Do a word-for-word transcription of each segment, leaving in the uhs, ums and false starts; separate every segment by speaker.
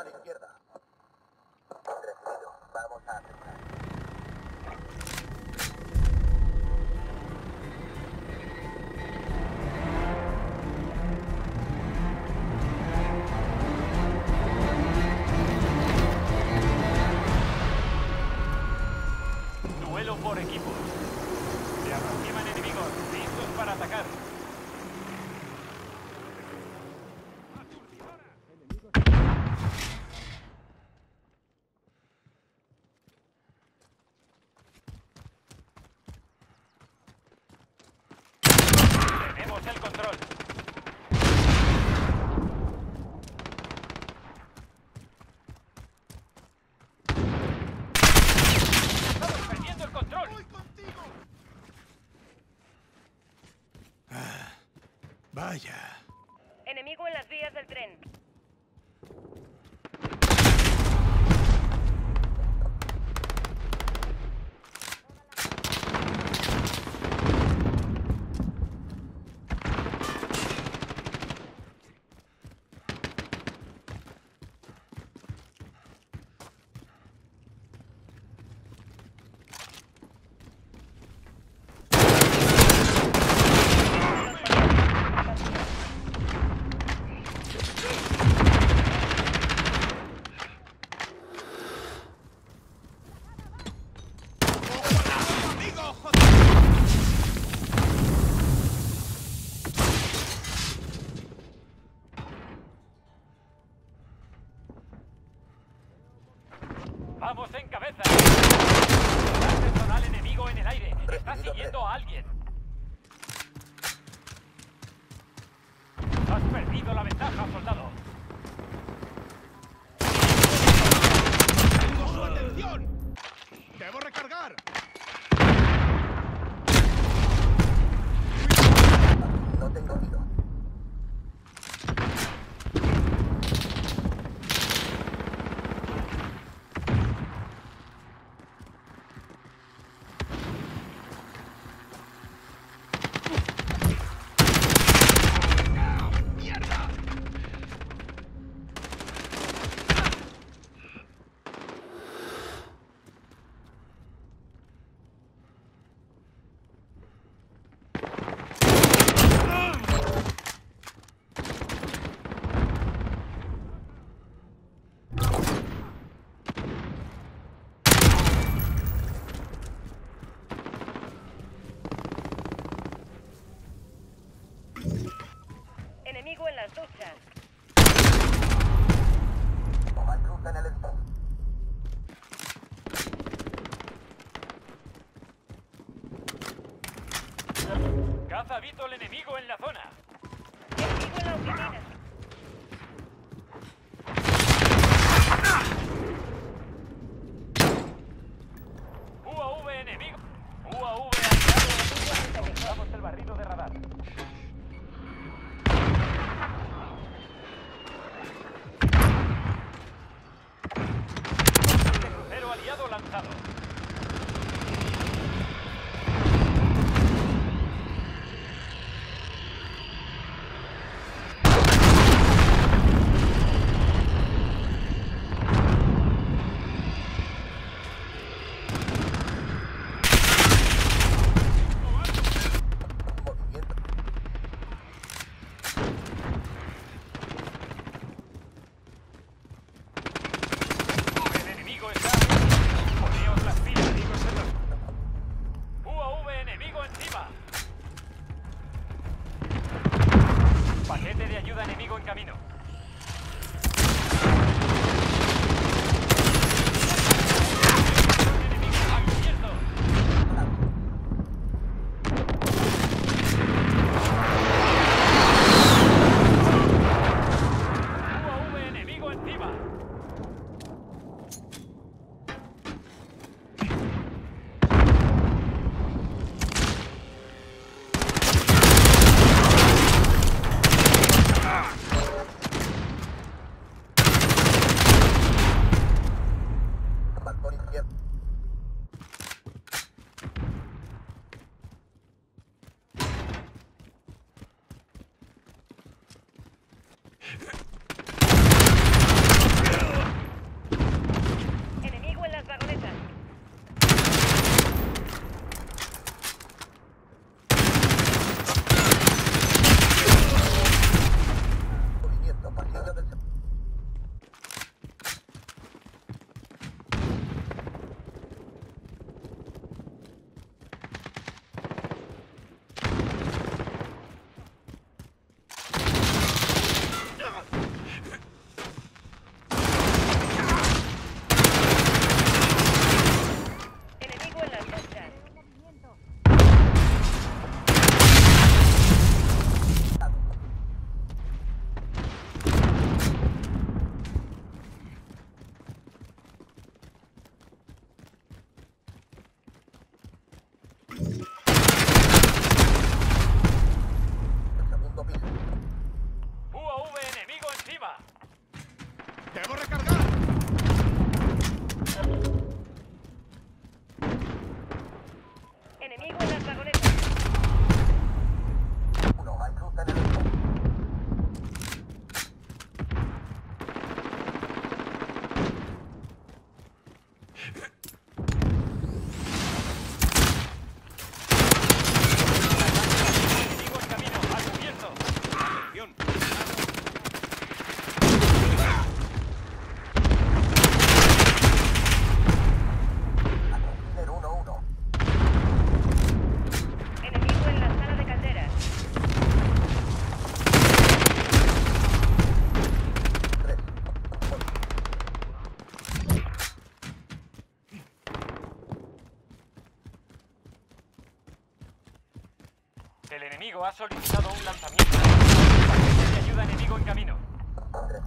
Speaker 1: A la izquierda. Recibido. Vamos a aceptar.
Speaker 2: Duelo por equipos. Se aproximan enemigos, listos para atacar. Tenemos el control. Estamos perdiendo el control.
Speaker 3: ¡Voy contigo!
Speaker 4: Vaya.
Speaker 5: Enemigo en las vías del tren.
Speaker 3: ¡Amigo, joder!
Speaker 2: Vamos en cabeza. Gran personal enemigo en el aire. Está siguiendo a alguien. Has perdido la ventaja, soldado.
Speaker 3: ¡Tengo su atención! ¡Debo recargar!
Speaker 1: No tengo tiro.
Speaker 3: ¡Mierda!
Speaker 5: Enemigo en las duchas.
Speaker 1: Hay luz en el spawn.
Speaker 2: Caza visto el enemigo en la zona.
Speaker 5: Enemigo en la oficina.
Speaker 2: U A V enemigo. U A V aliado. Encontramos el barrido de radar. Crucero aliado lanzado.
Speaker 1: Movimiento.
Speaker 2: El enemigo está. Poneos las pilas, amigos. U A V enemigo encima. Paquete de ayuda enemigo en camino. Enemigo abierto. U A V enemigo encima.
Speaker 1: Balcón izquierdo.
Speaker 2: arriba!
Speaker 3: ¡Debo recargar!
Speaker 5: Enemigo en las vagonetas.
Speaker 1: Uno, hay luz en el este.
Speaker 2: Enemigo en camino, al cubierto.
Speaker 3: ¡Atención!
Speaker 1: Líder uno uno.
Speaker 5: Enemigo en la sala de calderas.
Speaker 1: Tres.
Speaker 2: El enemigo ha solicitado un lanzamiento. Paquete de ayuda enemigo en camino.
Speaker 1: Tres.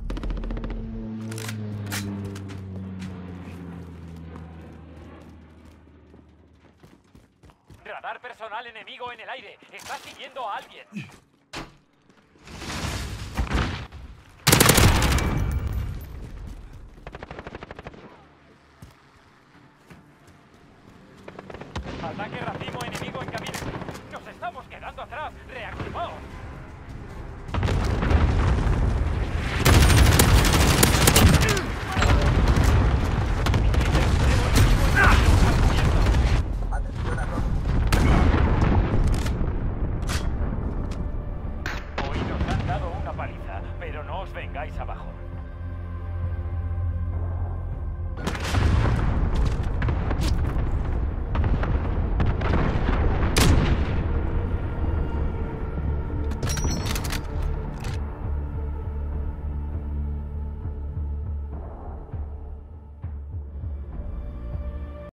Speaker 2: Radar personal enemigo en el aire. Está siguiendo a alguien. Ataque racimo enemigo en camino. Nos estamos quedando atrás. Reactivaos.
Speaker 1: Atención a todos.
Speaker 2: Hoy nos han dado una paliza, pero no os vengáis abajo.